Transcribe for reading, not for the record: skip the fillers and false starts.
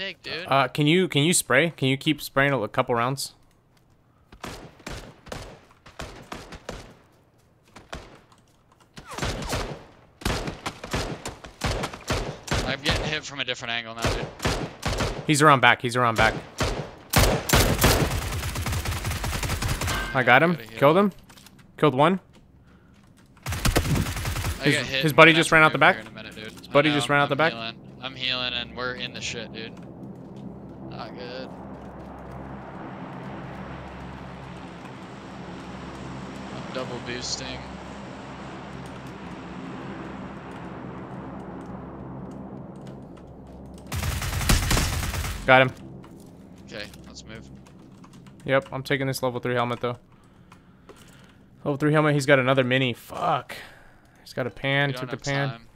take, dude? Can you spray? Can you keep spraying a couple rounds? I'm getting hit from a different angle now, dude. He's around back. He's around back. I got him. Killed him. Killed one. His buddy just ran out the back. His buddy just ran out the back. I'm healing and we're in the shit, dude. Not good. I'm double boosting. Got him. Okay, let's move. Yep, I'm taking this level 3 helmet though. Level 3 helmet, he's got another mini. Fuck. He's got a pan, took the pan.